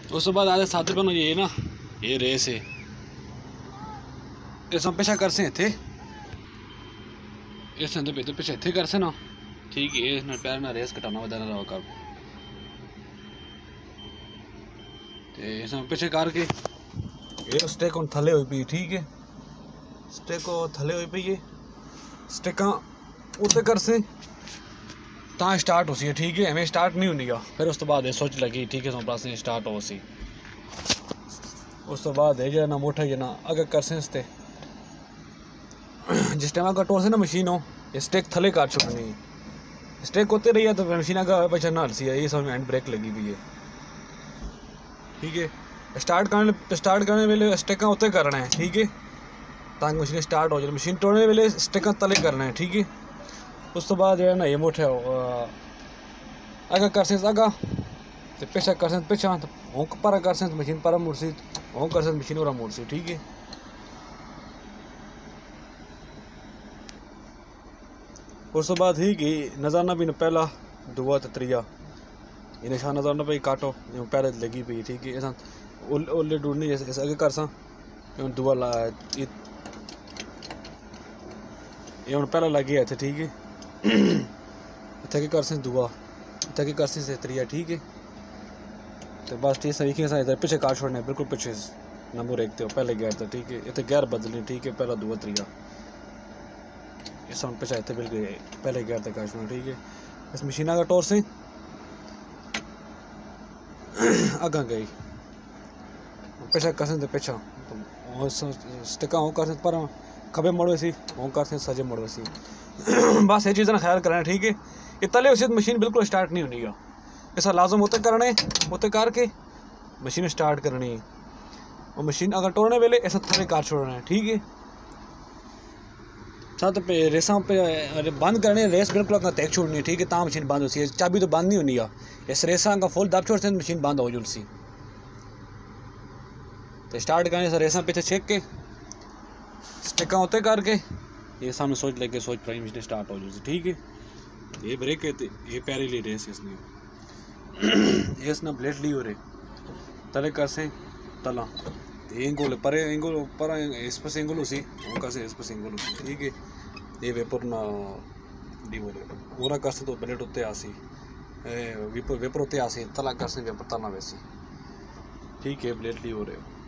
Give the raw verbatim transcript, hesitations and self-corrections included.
उस तो बाद आधे साथ रुपये ये ना ये रेस है इस पेशा कर से थे इस पे पेशा थे कर से ना ठीक है ना प्यार ना रेस कटाना वधाना रहा कर ते इस पेशे करके ये स्टेक on थले हुई पी ठीक है स्टेक को थले हुई पी है स्टेका उते कर से ता स्टार्ट हो सी है ठीक है हमें स्टार्ट नहीं होनी का फिर उस तो बाद सोच लगी ठीक है सो पास स्टार्ट हो सी उस तो बाद है जो ना मोटा ये ना अगर कर से इसते जिस टाइम अगर टोर से ना मशीन हो ये स्टेक थले काट छुड़नी स्टेक होते रही है तो मशीन का पीछे ना हलसी है ये समझ में हैंड ब्रेक लगी हुई है ठीक है स्टार्ट करने स्टार्ट करने वाले स्टेका होते करना है ठीक है ताकि मशीन स्टार्ट हो जाए मशीन तोड़ने वाले स्टेका तले करना है ठीक है उस तो बाद जो है ना ये मोटे अगर कर से अगा तो पेशा कर से पेशा तो होंक पर कर से मशीन पर मुड़सी होंक कर से मशीन और मुड़सी ठीक है उस तो बाद ही कि नज़ाना भी न पहला दुआ तो त्रिया ये निशान नज़र न पी काटो पहले लगी पी ठीक है ऐसा ओले ढूंढनी जैसे अगे कर सा दुआ ला ये हूँ पहला लगी है ठीक है इतने कर से दुआ इतने कर से त्रिया ठीक है तो बस ठीक तरीके से इधर पीछे काट छोड़ने बिल्कुल पीछे नंबर एक तो पहले गैर था ठीक है इतने गैर बदलनी ठीक है पहला दुआ त्रिया इस साउंड पे चाहते बिल्कुल पहले गैर तक काट छोड़ना ठीक है इस मशीना का टोर से अगा गई पेशा कर सकते पेछा तो स्टिका हो कर सकते पर खबे मोड़ो सी हो कर सकते सजे मोड़ो सी बस ये चीज़ें ख्याल करना ठीक है ये तले उसी मशीन बिल्कुल स्टार्ट नहीं होनी का ऐसा लाजम होते करने होते करके मशीन स्टार्ट करनी और मशीन अगर तोड़ने वेले ऐसा थले काट छोड़ना है ठीक है साथ पे रेसा पे बंद करने रेस बिल्कुल अगर तैक छोड़नी है ठीक है ता मशीन बंद होती है चाबी तो बंद नहीं होनी है इस रेसा का फुल दब छोड़ते मशीन बंद हो जुलसी तो स्टार्ट करने से रेसा पीछे छेक के स्टिका होते करके ये सामने सोच लेके सोच पाई मशीन स्टार्ट हो जुलसी ठीक है ये ब्रेक है ये पैरे ली रेस इसने ये ना ब्लेड ली हो रहे तले कर से तला एंगल पर एंगल पर इस पर एंगल उसी उनका से इस पर एंगल उसी ठीक है ये वेपर ना डी बोले पूरा कर से तो ब्लेड होते आसी वेपर वेपर होते आसी तला कर से वेपर तना वैसी ठीक है ब्लेड ली हो रहे